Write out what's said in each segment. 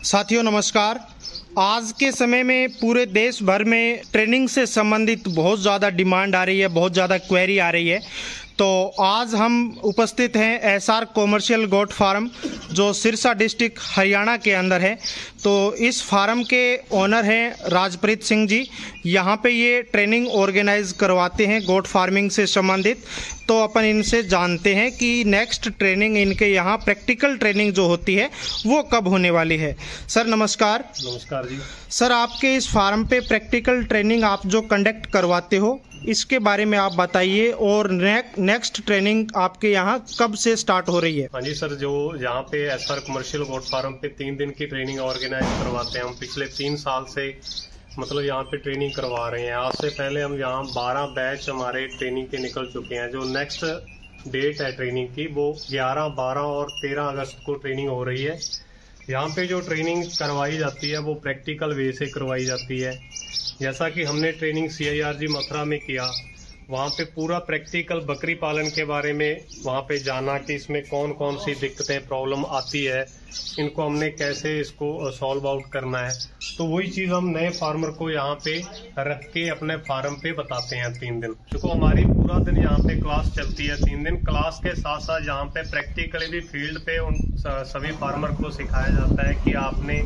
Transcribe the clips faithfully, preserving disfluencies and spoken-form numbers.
साथियों नमस्कार। आज के समय में पूरे देश भर में ट्रेनिंग से संबंधित बहुत ज़्यादा डिमांड आ रही है, बहुत ज़्यादा क्वेरी आ रही है। तो आज हम उपस्थित हैं एसआर कॉमर्शियल गोट फार्म जो सिरसा डिस्ट्रिक्ट हरियाणा के अंदर है। तो इस फार्म के ओनर हैं राजप्रीत सिंह जी। यहाँ पे ये ट्रेनिंग ऑर्गेनाइज करवाते हैं गोट फार्मिंग से संबंधित। तो अपन इनसे जानते हैं कि नेक्स्ट ट्रेनिंग इनके यहाँ प्रैक्टिकल ट्रेनिंग जो होती है वो कब होने वाली है। सर नमस्कार। नमस्कार जी। सर आपके इस फार्म पे प्रैक्टिकल ट्रेनिंग आप जो कंडक्ट करवाते हो इसके बारे में आप बताइए, और ने, नेक्स्ट ट्रेनिंग आपके यहाँ कब से स्टार्ट हो रही है। हाँ जी सर, जो यहाँ पे एसआर कमर्शियल गोट फार्म पे तीन दिन की ट्रेनिंग ऑर्गेनाइज करवाते हैं। हम पिछले तीन साल से मतलब यहाँ पे ट्रेनिंग करवा रहे हैं। आज से पहले हम यहाँ बारह बैच हमारे ट्रेनिंग के निकल चुके हैं। जो नेक्स्ट डेट है ट्रेनिंग की वो ग्यारह, बारह और तेरह अगस्त को ट्रेनिंग हो रही है। यहाँ पे जो ट्रेनिंग करवाई जाती है वो प्रैक्टिकल वे से करवाई जाती है। जैसा कि हमने ट्रेनिंग सीआईआरजी मथुरा में किया, वहाँ पे पूरा प्रैक्टिकल बकरी पालन के बारे में वहाँ पे जाना कि इसमें कौन कौन सी दिक्कतें प्रॉब्लम आती है, इनको हमने कैसे इसको सॉल्व आउट करना है। तो वही चीज़ हम नए फार्मर को यहाँ पे रख के अपने फार्म पे बताते हैं तीन दिन। देखो हमारी पूरा दिन यहाँ पे क्लास चलती है तीन दिन। क्लास के साथ साथ यहाँ पे प्रैक्टिकली भी फील्ड पे उन सभी फार्मर को सिखाया जाता है कि आपने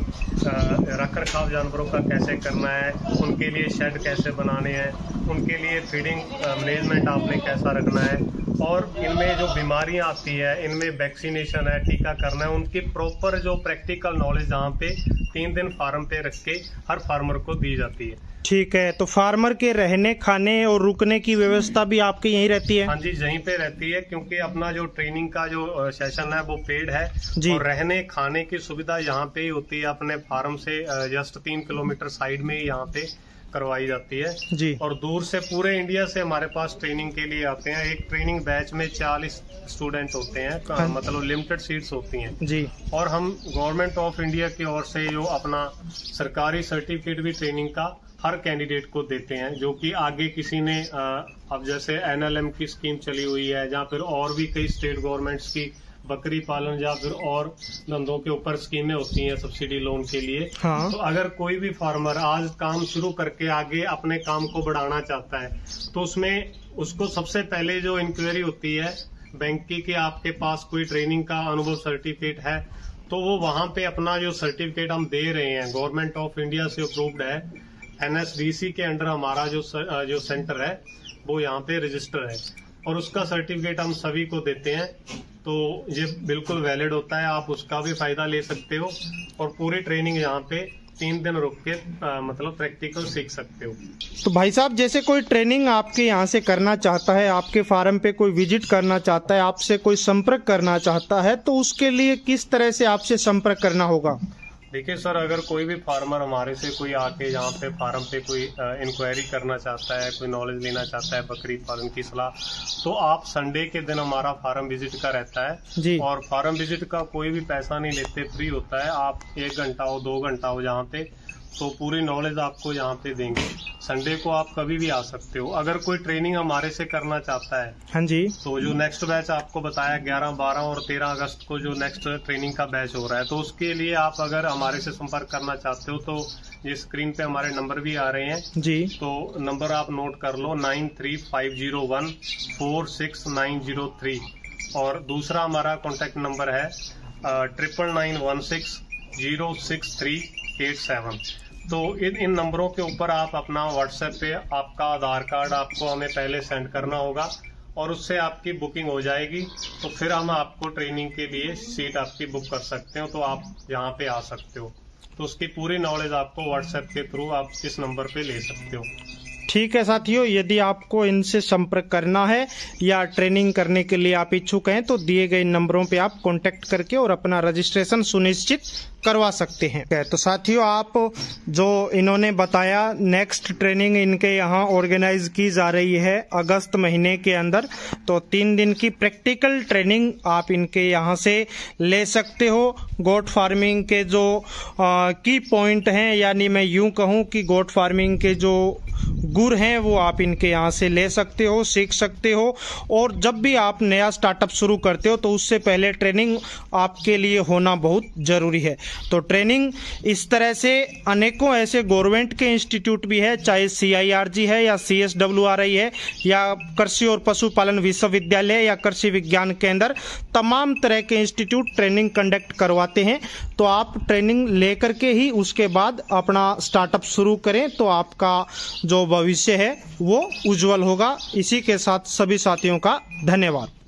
रख रखाव जानवरों का कैसे करना है, उनके लिए शेड कैसे बनाने हैं, उनके लिए फीडिंग मैनेजमेंट आपने कैसा रखना है, और इनमें जो बीमारियां आती है इनमें वैक्सीनेशन है, टीका करना है, उनकी प्रॉपर जो प्रैक्टिकल नॉलेज यहाँ पे तीन दिन फार्म पे रख के हर फार्मर को दी जाती है। ठीक है, तो फार्मर के रहने खाने और रुकने की व्यवस्था भी आपके यहीं रहती है? हाँ जी, यहीं पे रहती है, क्योंकि अपना जो ट्रेनिंग का जो सेशन है वो पेड है जी। और रहने खाने की सुविधा यहाँ पे ही होती है। अपने फार्म से जस्ट तीन किलोमीटर साइड में ही यहाँ पे करवाई जाती है जी। और दूर से पूरे इंडिया से हमारे पास ट्रेनिंग के लिए आते हैं। एक ट्रेनिंग बैच में चालीस स्टूडेंट होते हैं, हाँ। मतलब लिमिटेड सीट्स होती हैं जी। और हम गवर्नमेंट ऑफ इंडिया की ओर से जो अपना सरकारी सर्टिफिकेट भी ट्रेनिंग का हर कैंडिडेट को देते हैं, जो कि आगे किसी ने अब जैसे एनएलएम की स्कीम चली हुई है, या फिर और भी कई स्टेट गवर्नमेंट्स की बकरी पालन या फिर और धंधों के ऊपर स्कीमें होती हैं सब्सिडी लोन के लिए। हाँ। तो अगर कोई भी फार्मर आज काम शुरू करके आगे अपने काम को बढ़ाना चाहता है तो उसमें उसको सबसे पहले जो इंक्वायरी होती है बैंक की कि आपके पास कोई ट्रेनिंग का अनुभव सर्टिफिकेट है, तो वो वहां पे अपना जो सर्टिफिकेट हम दे रहे हैं गवर्नमेंट ऑफ इंडिया से अप्रूव्ड है, एनएसडीसी के अंडर हमारा जो जो सेंटर है वो यहाँ पे रजिस्टर है, और उसका सर्टिफिकेट हम सभी को देते हैं। तो ये बिल्कुल वैलिड होता है, आप उसका भी फायदा ले सकते हो और पूरी ट्रेनिंग यहाँ पे तीन दिन रुक के आ, मतलब प्रैक्टिकल सीख सकते हो। तो भाई साहब, जैसे कोई ट्रेनिंग आपके यहाँ से करना चाहता है, आपके फार्म पे कोई विजिट करना चाहता है, आपसे कोई संपर्क करना चाहता है, तो उसके लिए किस तरह से आपसे संपर्क करना होगा? देखिए सर, अगर कोई भी फार्मर हमारे से कोई आके यहाँ पे फार्म पे कोई इंक्वायरी करना चाहता है, कोई नॉलेज लेना चाहता है बकरी पालन की सलाह, तो आप संडे के दिन हमारा फार्म विजिट का रहता है जी। और फार्म विजिट का कोई भी पैसा नहीं लेते, फ्री होता है। आप एक घंटा हो दो घंटा हो जहाँ पे, तो पूरी नॉलेज आपको यहाँ पे देंगे। संडे को आप कभी भी आ सकते हो। अगर कोई ट्रेनिंग हमारे से करना चाहता है हाँ जी, तो जो नेक्स्ट बैच आपको बताया ग्यारह, बारह और तेरह अगस्त को जो नेक्स्ट ट्रेनिंग का बैच हो रहा है, तो उसके लिए आप अगर हमारे से संपर्क करना चाहते हो तो ये स्क्रीन पे हमारे नंबर भी आ रहे हैं जी। तो नंबर आप नोट कर लो, nine three five zero one four six nine zero three. और दूसरा हमारा कॉन्टेक्ट नंबर है triple nine one six zero six three eight seven. तो इन इन नंबरों के ऊपर आप अपना व्हाट्सएप पे आपका आधार कार्ड आपको हमें पहले सेंड करना होगा, और उससे आपकी बुकिंग हो जाएगी। तो फिर हम आपको ट्रेनिंग के लिए सीट आपकी बुक कर सकते हो, तो आप यहाँ पे आ सकते हो। तो उसकी पूरी नॉलेज आपको व्हाट्सएप के थ्रू आप इस नंबर पे ले सकते हो। ठीक है साथियों, यदि आपको इनसे संपर्क करना है या ट्रेनिंग करने के लिए आप इच्छुक हैं तो दिए गए नंबरों पे आप कांटेक्ट करके और अपना रजिस्ट्रेशन सुनिश्चित करवा सकते हैं। तो साथियों, आप जो इन्होंने बताया नेक्स्ट ट्रेनिंग इनके यहाँ ऑर्गेनाइज की जा रही है अगस्त महीने के अंदर। तो तीन दिन की प्रैक्टिकल ट्रेनिंग आप इनके यहाँ से ले सकते हो। गोट फार्मिंग के जो की पॉइंट हैं, यानी मैं यूं कहूं कि गोट फार्मिंग के जो गुर हैं वो आप इनके यहाँ से ले सकते हो, सीख सकते हो। और जब भी आप नया स्टार्टअप शुरू करते हो तो उससे पहले ट्रेनिंग आपके लिए होना बहुत ज़रूरी है। तो ट्रेनिंग इस तरह से अनेकों ऐसे गवर्नमेंट के इंस्टीट्यूट भी है, चाहे सी आई आर जी है या C S W R I है या कृषि और पशुपालन विश्वविद्यालय या कृषि विज्ञान केंद्र, तमाम तरह के इंस्टीट्यूट ट्रेनिंग कंडक्ट करवाते हैं। तो आप ट्रेनिंग लेकर के ही उसके बाद अपना स्टार्टअप शुरू करें तो आपका जो भविष्य है वो उज्जवल होगा। इसी के साथ सभी साथियों का धन्यवाद।